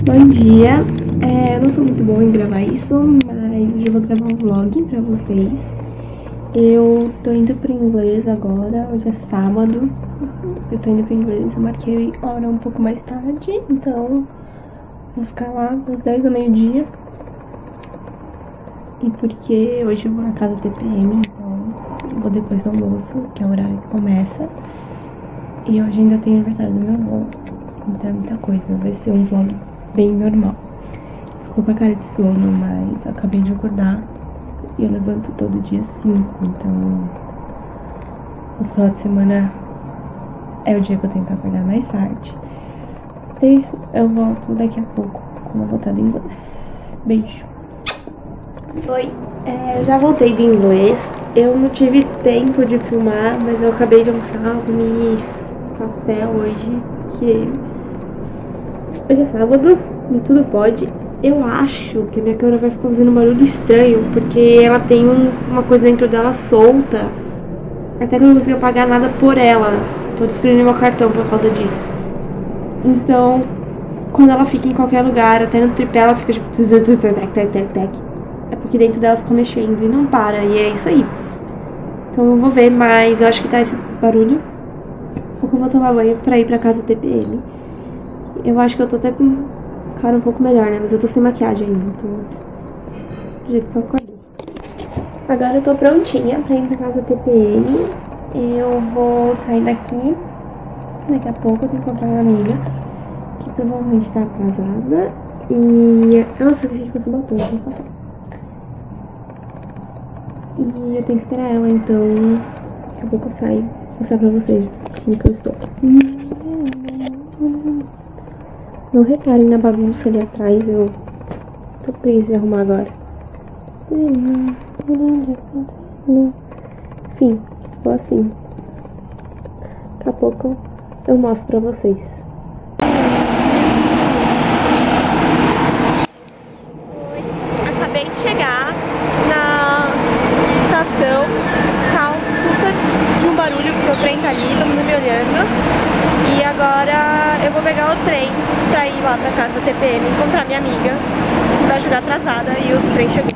Bom dia, eu não sou muito boa em gravar isso, mas hoje eu vou gravar um vlog pra vocês. Eu tô indo pro inglês agora, hoje é sábado, eu tô indo pro inglês, eu marquei hora um pouco mais tarde, então vou ficar lá das 10 da meio-dia. E porque hoje eu vou na casa TPM, então eu vou depois do almoço, que é o horário que começa. E hoje ainda tem aniversário do meu avô, então é muita coisa, vai ser um vlog bem normal. Desculpa a cara de sono, mas eu acabei de acordar e eu levanto todo dia 5, então o final de semana é o dia que eu tento acordar mais tarde. Então é isso, eu volto daqui a pouco com uma voltada em inglês. Beijo. Oi, eu já voltei do inglês. Eu não tive tempo de filmar, mas eu acabei de almoçar, comi pastel hoje, que hoje é sábado e tudo pode. Eu acho que a minha câmera vai ficar fazendo um barulho estranho, porque ela tem uma coisa dentro dela solta. Até que eu não consegui apagar nada por ela. Tô destruindo meu cartão por causa disso. Então, quando ela fica em qualquer lugar, até no tripé, ela fica tipo... É porque dentro dela fica mexendo e não para, e é isso aí. Então eu vou ver, mas eu acho que tá esse barulho. Porque eu vou tomar banho pra ir pra casa TPM. Eu acho que eu tô até com cara um pouco melhor, né? Mas eu tô sem maquiagem ainda, tô do jeito que eu acordei. Agora eu tô prontinha pra ir pra casa TPM. Eu vou sair daqui. Daqui a pouco eu tenho que encontrar uma amiga que provavelmente tá atrasada. E... Nossa, esqueci de fazer batom, vou passar. E eu tenho que esperar ela, então daqui a pouco eu saio. Vou mostrar pra vocês como que eu estou. Não reparem na bagunça ali atrás, eu tô presa de arrumar agora. Enfim, ficou assim. Daqui a pouco eu mostro pra vocês. Acabei de chegar na estação, tá um puta de um barulho porque o trem tá ali, todo mundo me olhando. E agora eu vou pegar o trem pra ir lá pra casa da TPM, encontrar minha amiga, que vai chegar atrasada e o trem chegou.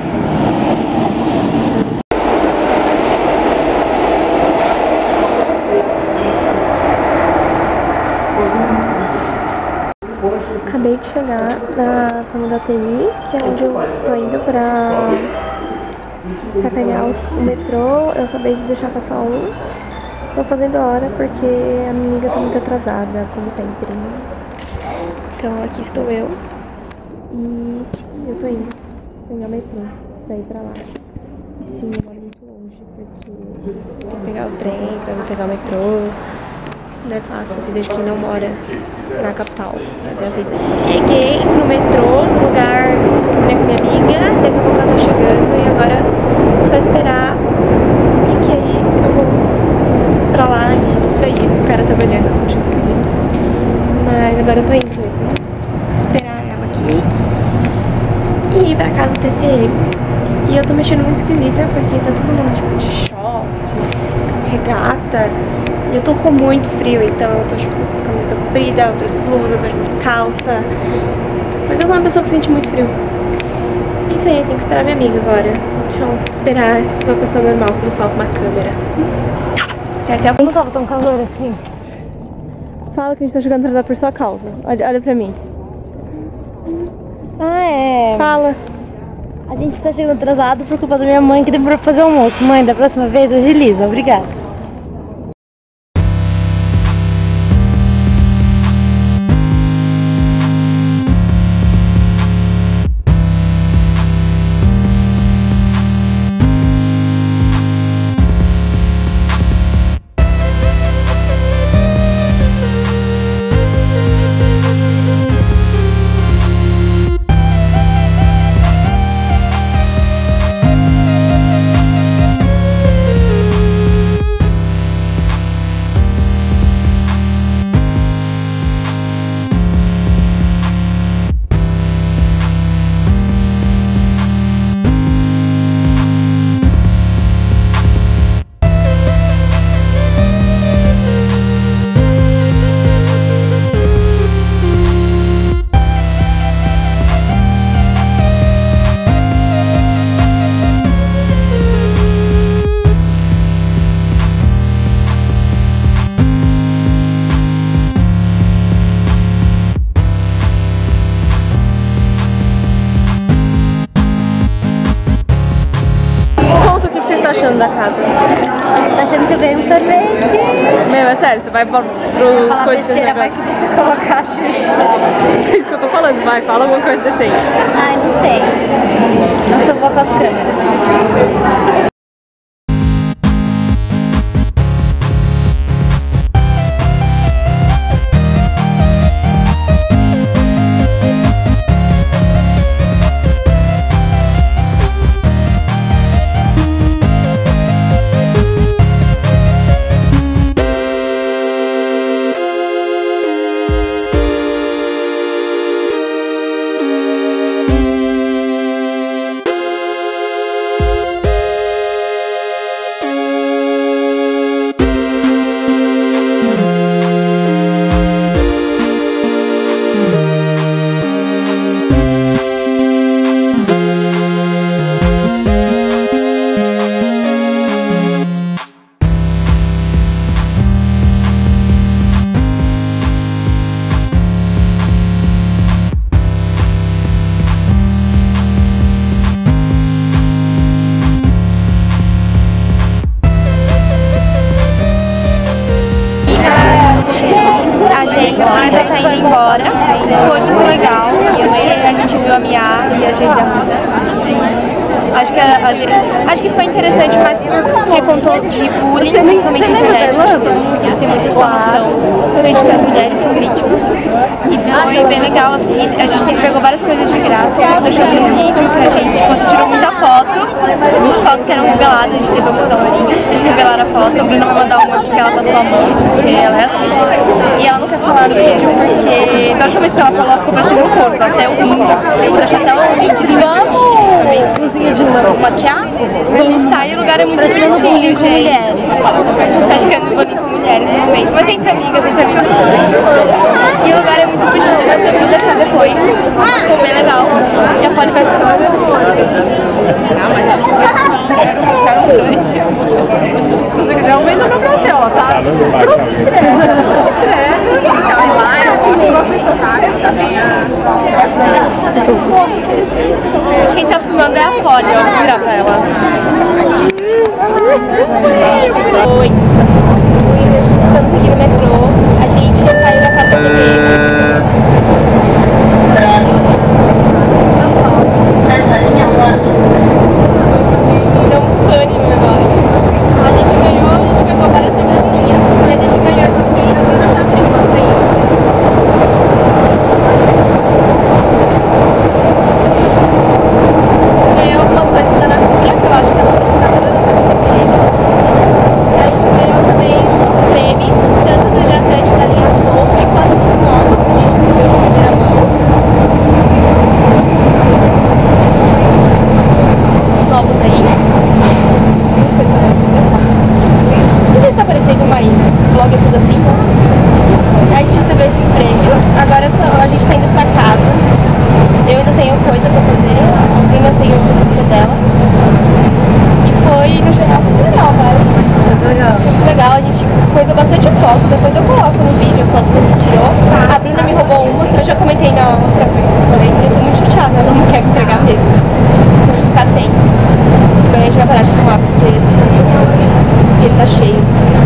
Acabei de chegar na Tama da TI, que é onde eu tô indo pra pegar o metrô. Eu acabei de deixar passar um. Tô fazendo hora porque a minha amiga tá muito atrasada, como sempre. Então aqui estou eu. E eu tô indo pegar o metrô pra ir pra lá. E sim, eu moro muito longe, porque tem que pegar o trem pra pegar o metrô. Não é fácil a vida de quem não mora na capital, mas é a vida. Cheguei no metrô, no lugar que eu combinei com minha amiga, daqui a pouco ela tá chegando e agora é só esperar. E que aí eu vou pra lá e isso aí, o cara tá me olhando, eu tô achando esquisito. Mas agora eu tô indo mesmo, esperar ela aqui e ir pra casa do TPM. E eu tô mexendo muito esquisita porque tá todo mundo tipo de shorts, regata. E eu tô com muito frio, então eu tô tipo com camiseta comprida, eu trouxe blusa, eu tô de calça. Porque eu sou uma pessoa que sente muito frio. Isso aí, tem que esperar minha amiga agora. Deixa eu esperar ser uma pessoa normal quando fala com uma câmera. Eu não tava tão calor assim. Fala que a gente tá chegando atrasado por sua causa. Olha pra mim. Ah, é. Fala. A gente tá chegando atrasado por culpa da minha mãe que demorou pra fazer o almoço. Mãe, da próxima vez agiliza. Obrigada. achando da casa? Tô achando que eu ganhei um sorvete. Meu, é sério, você vai pro Falar coisa besteira, vai que você colocasse. É isso que eu tô falando, vai, fala alguma coisa decente. Ai, não sei. Não sou boa com as câmeras. A gente já tá indo embora, foi muito legal, a gente viu a Mia e a Geisa. Acho que foi interessante, mas porque contou de bullying, principalmente internet, acho que todo mundo tem muita essa noção, principalmente que as mulheres são vítimas. E foi bem legal, assim, a gente sempre pegou várias coisas de graça, deixou no vídeo, que a gente tirou muita fotos que eram reveladas, a gente teve a opção de revelar a foto. A Bruna vai mandar uma porque ela passou a mão, porque ela é assim. E ela não quer falar no vídeo porque da última vez que ela falou, ela ficou parecendo um corpo, ela saiu rindo. Eu vou deixar até o link de vídeo aqui. É meio exclusiva de maquiar. A gente tá e o lugar é muito bonitinho, gente. Acho que é bullying com mulheres no momento. Mas entre amigas e o lugar é muito bonito. Eu vou deixar depois. Ficou bem legal. E a Polly vai ficar. Não, mas eu não quero um grande. Se você quiser, aumenta o meu pra você, ó, tá? Quem tá filmando é a Polly, ó, vou virar pra ela. Oi. Estamos aqui no metrô, a gente saiu da casa dele. Deu um pane no negócio. A gente pegou várias lembrancinhas. E a gente ganhou isso aqui na Bruna Xadrez, mostra aí. Ganhou algumas coisas da Natura, que eu acho que é uma patrocinadora da Casa TPM. A gente ganhou também uns cremes, tanto do hidratante da linha Sofre, quanto dos novos, que a gente recebeu de primeira mão. Os novos aí. Não sei se tá parecendo, mas vlog é tudo assim. A gente recebeu esses prêmios. Agora a gente tá indo pra casa. Eu ainda tenho coisa pra fazer. A Bruna tem o TCC dela. E foi, no geral, muito legal, cara. Muito legal. Muito legal. A gente coisou bastante foto. Depois eu coloco no vídeo as fotos que a gente tirou. A Bruna me roubou uma. Eu já comentei na outra coisa que eu falei. Eu tô muito chateada. Ela não quer me entregar mesmo. Vou ficar sem. Então a gente vai parar de filmar porque ele tá cheio.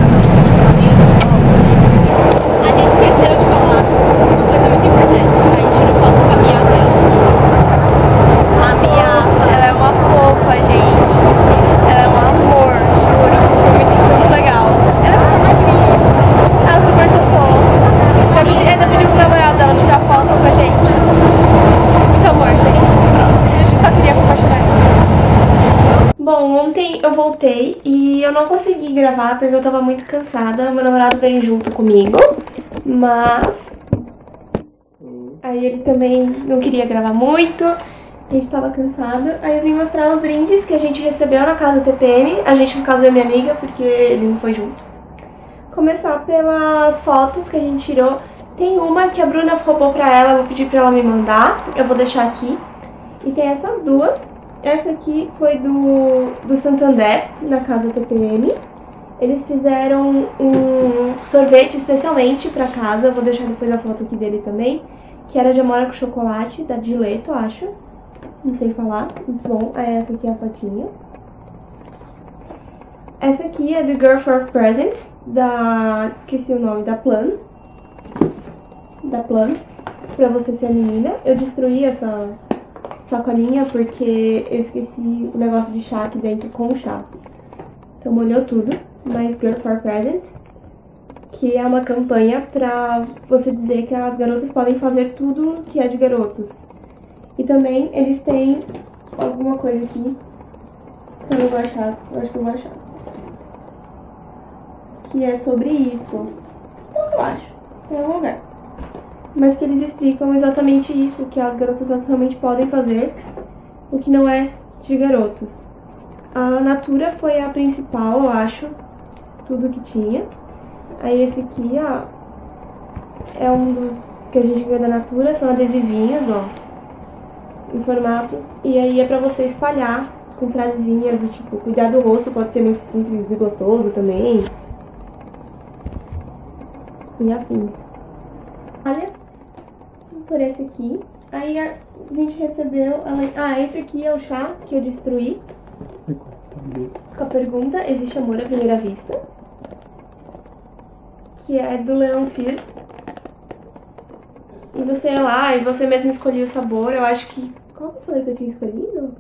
A gente esqueceu de falar uma coisa muito importante. A gente tirou foto com a Mia dela. A Mia, ela é uma fofa, gente. Ela é um amor, juro. Foi muito legal. Ela é super magrinha. Ela super tocou. Ainda pediu pro namorado dela tirar foto com a gente. Muito amor, gente. A gente só queria compartilhar isso. Bom, ontem eu voltei e eu não consegui gravar porque eu tava muito cansada. Meu namorado veio junto comigo, mas aí ele também não queria gravar muito, a gente tava cansado. Aí eu vim mostrar os brindes que a gente recebeu na casa TPM. A gente, no caso, eu e minha amiga, porque ele não foi junto. Começar pelas fotos que a gente tirou. Tem uma que a Bruna roubou pra ela, eu vou pedir pra ela me mandar. Eu vou deixar aqui. E tem essas duas. Essa aqui foi do Santander, na casa TPM. Eles fizeram um sorvete especialmente pra casa. Eu vou deixar depois a foto aqui dele também. Que era de amora com chocolate, da Dileto, acho. Não sei falar. Muito bom. Aí essa aqui é a fotinha. Essa aqui é The Girl for Presents, esqueci o nome, da Plan, pra você ser menina. Eu destruí essa sacolinha porque eu esqueci o negócio de chá aqui dentro com o chá. Então molhou tudo, mas Girl for Presents, que é uma campanha pra você dizer que as garotas podem fazer tudo que é de garotos. E também eles têm alguma coisa aqui que eu não vou achar, eu acho que eu vou achar. Que é sobre isso. Não, eu acho, em algum lugar. Mas que eles explicam exatamente isso, que as garotas realmente podem fazer, o que não é de garotos. A Natura foi a principal, eu acho, tudo que tinha. Aí esse aqui, ó, é um dos que a gente vê da Natura, são adesivinhos, ó, em formatos. E aí é pra você espalhar com frasezinhas do tipo, cuidar do rosto pode ser muito simples e gostoso também. E afins. Olha, por esse aqui. Aí a gente recebeu... esse aqui é o chá que eu destruí. Com a pergunta, existe amor à primeira vista? Que é do Leon Fizz. E você ia lá e você mesmo escolhia o sabor. Eu acho que... Qual que eu falei que eu tinha escolhido?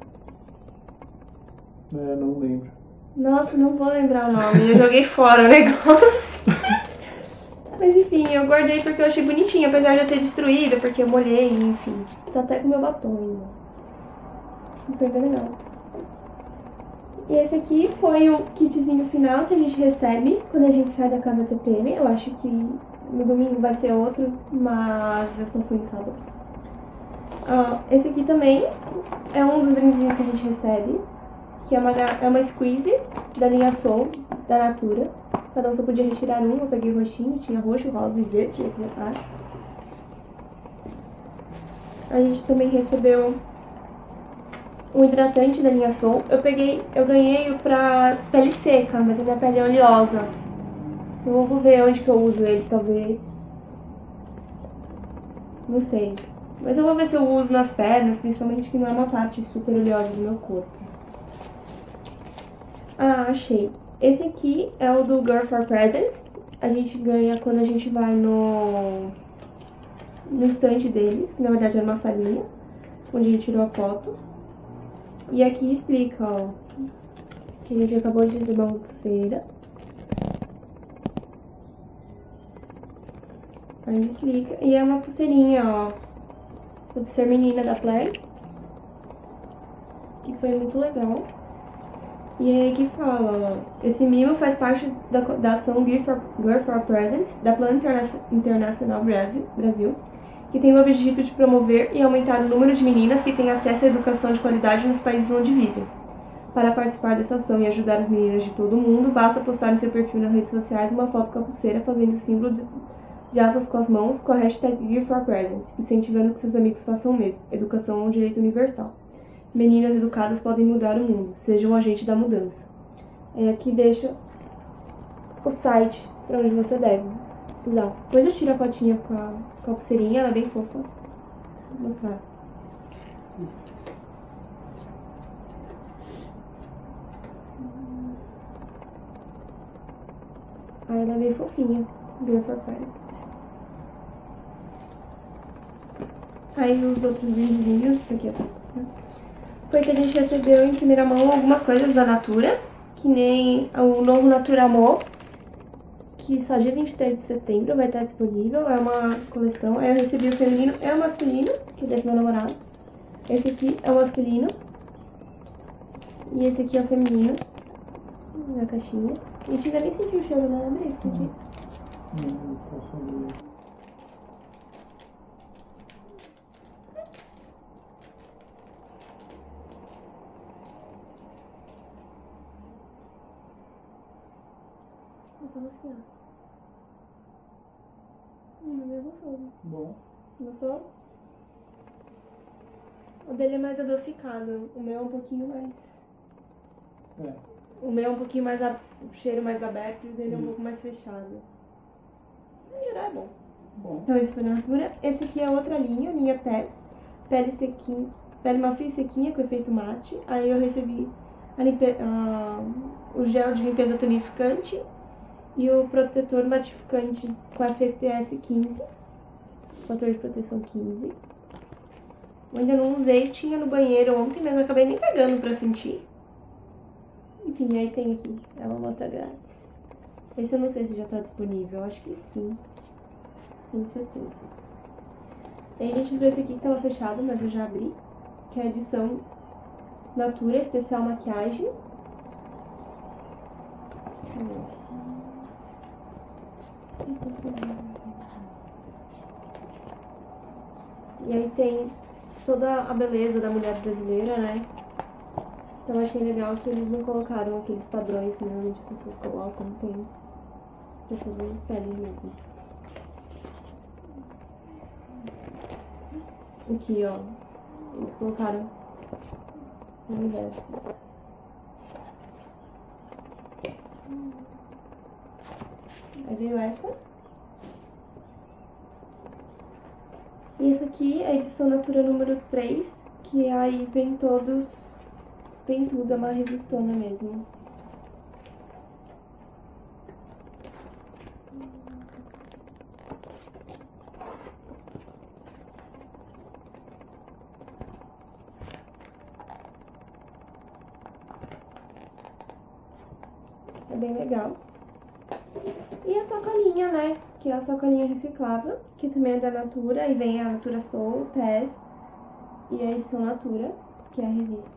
Não lembro. Nossa, não vou lembrar o nome. Eu joguei fora o negócio. Mas enfim, eu guardei porque eu achei bonitinho, apesar de eu ter destruído, porque eu molhei, enfim. Tá até com meu batom ainda. Foi bem legal. E esse aqui foi o kitzinho final que a gente recebe quando a gente sai da casa TPM. Eu acho que no domingo vai ser outro, mas eu só fui no sábado. Esse aqui também é um dos brindezinhos que a gente recebe, que é uma squeeze da linha Soul, da Natura. Cada um só podia retirar um, eu peguei roxinho, tinha roxo, rosa e verde aqui atrás. A gente também recebeu um hidratante da linha Soul. Eu ganhei pra pele seca, mas a minha pele é oleosa. Então eu vou ver onde que eu uso ele, talvez... Não sei. Mas eu vou ver se eu uso nas pernas, principalmente que não é uma parte super oleosa do meu corpo. Achei. Esse aqui é o do Girl for Presents. A gente ganha quando a gente vai no stand deles, que na verdade era uma salinha, onde a gente tirou a foto. E aqui explica, ó, que a gente acabou de receber uma pulseira. Aí explica. E é uma pulseirinha, ó, sobre ser menina da Play, que foi muito legal. E aí que fala, ó, esse mimo faz parte da ação Girl for Presents, da Plan Internacional Brasil, que tem o objetivo de promover e aumentar o número de meninas que têm acesso à educação de qualidade nos países onde vivem. Para participar dessa ação e ajudar as meninas de todo o mundo, basta postar em seu perfil nas redes sociais uma foto com a pulseira fazendo o símbolo de asas com as mãos com a hashtag Girl for Presents, incentivando que seus amigos façam o mesmo. Educação é um direito universal. Meninas educadas podem mudar o mundo. Sejam um agente da mudança. Aqui deixa o site para onde você deve usar. Depois eu tiro a fotinha com a pulseirinha, ela é bem fofa. Vou mostrar. Ela é bem fofinha. Girl for Presents. Aí os outros brindezinhos, isso aqui é só... Foi que a gente recebeu em primeira mão algumas coisas da Natura, que nem o novo Natura Amor, que só dia 23 de setembro vai estar disponível, é uma coleção. Aí eu recebi o feminino e o masculino, que é desse meu namorado. Esse aqui é o masculino, e esse aqui é o feminino, na caixinha. A gente ainda nem sentiu o cheiro, né, André? Sentiu? Não posso ver. É só rosquear. É meio gostoso. Bom. Gostou? O dele é mais adocicado. O meu é um pouquinho mais... O meu é um pouquinho mais... O cheiro mais aberto e o dele é um pouco mais fechado. Em geral é bom. Então esse foi da Natura. Esse aqui é outra linha Tess. Pele sequinha, pele macia e sequinha com efeito mate. Aí eu recebi o gel de limpeza tonificante e o protetor matificante com FPS 15. Fator de proteção 15. Eu ainda não usei, tinha no banheiro ontem, mas eu acabei nem pegando pra sentir. Enfim, aí tem aqui, é uma amostra grátis. Esse eu não sei se já tá disponível, eu acho que sim. Tenho certeza. Aí a gente viu esse aqui que tava fechado, mas eu já abri. Que é a edição Natura Especial Maquiagem. E aí tem toda a beleza da mulher brasileira, né? Então achei legal que eles não colocaram aqueles padrões que normalmente as pessoas colocam, tem de todas as peles mesmo. Aqui, ó, eles colocaram universos. Aí veio essa. E essa aqui é a edição Natura número 3, que aí vem todos, vem tudo, é uma revistona mesmo. É bem legal. E a sacolinha, né? Que é a sacolinha reciclável, que também é da Natura. E vem a Natura Soul, Tess e a edição Natura, que é a revista.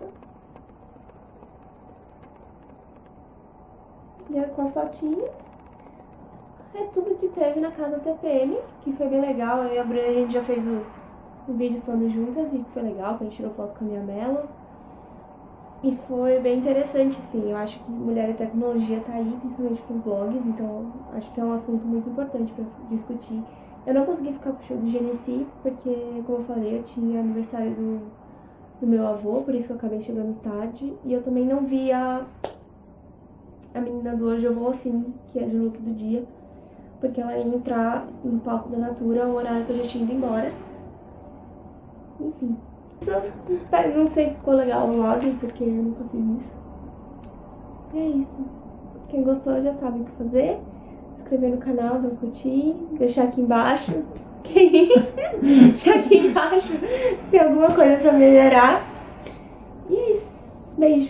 E com as fotinhas. É tudo que teve na casa TPM, que foi bem legal. Eu e a Bruna, a gente já fez o vídeo falando juntas e foi legal, que a gente tirou foto com a minha Mela. E foi bem interessante, assim. Eu acho que mulher e tecnologia tá aí, principalmente pros blogs, então acho que é um assunto muito importante pra discutir. Eu não consegui ficar pro show do Genesi, porque, como eu falei, eu tinha aniversário do meu avô, por isso que eu acabei chegando tarde. E eu também não vi a menina do Hoje Eu Vou Assim, que é de look do dia, porque ela ia entrar no palco da Natura, o horário que eu já tinha ido embora. Enfim. Não sei se ficou legal o vlog, porque eu nunca fiz isso. E é isso. Quem gostou já sabe o que fazer. Se inscrever no canal, dar um curtir, deixar aqui embaixo. Deixar aqui embaixo se tem alguma coisa pra melhorar. E é isso. Beijo.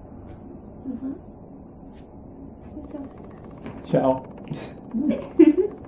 Tchau.